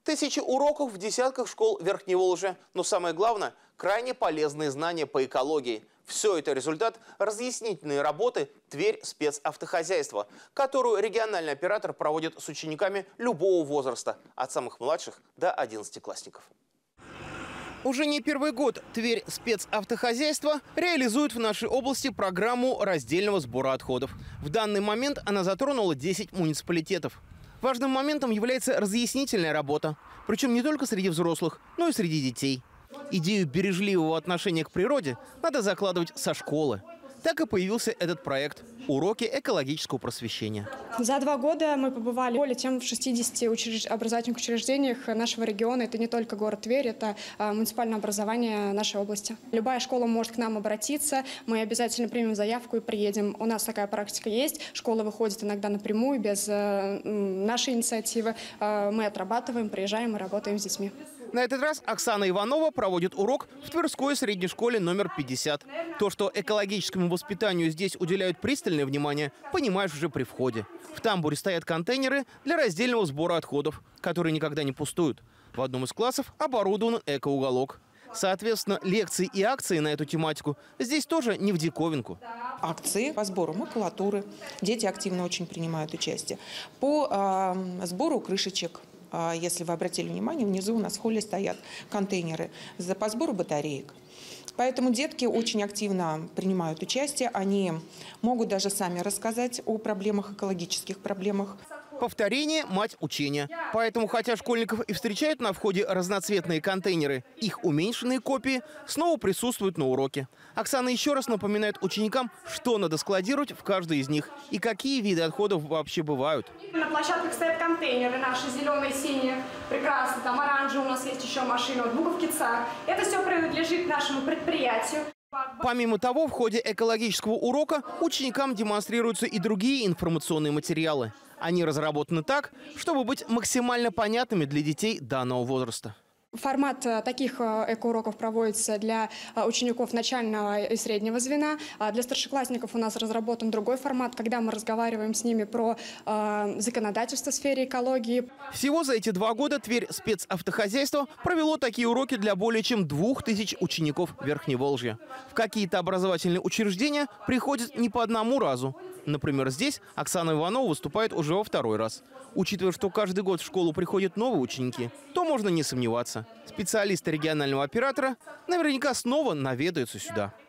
Тысячи уроков в десятках школ Верхневолжья. Но самое главное – крайне полезные знания по экологии. Все это результат разъяснительной работы «Тверь спецавтохозяйства», которую региональный оператор проводит с учениками любого возраста, от самых младших до 11-классников. Уже не первый год Тверь спецавтохозяйства реализует в нашей области программу раздельного сбора отходов. В данный момент она затронула 10 муниципалитетов. Важным моментом является разъяснительная работа. Причем не только среди взрослых, но и среди детей. Идею бережливого отношения к природе надо закладывать со школы. Так и появился этот проект «Уроки экологического просвещения». За 2 года мы побывали более чем в 60 образовательных учреждениях нашего региона. Это не только город Тверь, это муниципальное образование нашей области. Любая школа может к нам обратиться, мы обязательно примем заявку и приедем. У нас такая практика есть. Школа выходит иногда напрямую, без нашей инициативы. Мы отрабатываем, приезжаем и работаем с детьми. На этот раз Оксана Иванова проводит урок в Тверской средней школе номер 50. То, что экологическому воспитанию здесь уделяют пристальное внимание, понимаешь уже при входе. В тамбуре стоят контейнеры для раздельного сбора отходов, которые никогда не пустуют. В одном из классов оборудован экоуголок. Соответственно, лекции и акции на эту тематику здесь тоже не в диковинку. Акции по сбору макулатуры. Дети активно очень принимают участие. По сбору крышечек. Если вы обратили внимание, внизу у нас в холле стоят контейнеры по сбору батареек. Поэтому детки очень активно принимают участие. Они могут даже сами рассказать о проблемах, экологических проблемах. Повторение – мать учения. Поэтому, хотя школьников и встречают на входе разноцветные контейнеры, их уменьшенные копии снова присутствуют на уроке. Оксана еще раз напоминает ученикам, что надо складировать в каждой из них и какие виды отходов вообще бывают. На площадках стоят контейнеры наши, зеленые, синие, прекрасно. Там оранжевые, у нас есть еще машина, вот буковки ЦА. Это все принадлежит нашему предприятию. Помимо того, в ходе экологического урока ученикам демонстрируются и другие информационные материалы. Они разработаны так, чтобы быть максимально понятными для детей данного возраста. Формат таких экоуроков проводится для учеников начального и среднего звена. Для старшеклассников у нас разработан другой формат, когда мы разговариваем с ними про законодательство в сфере экологии. Всего за эти 2 года Тверь спецавтохозяйство провело такие уроки для более чем 2000 учеников Верхневолжья. В какие-то образовательные учреждения приходят не по одному разу. Например, здесь Оксана Иванова выступает уже во 2-й раз. Учитывая, что каждый год в школу приходят новые ученики, то можно не сомневаться. Специалисты регионального оператора наверняка снова наведаются сюда.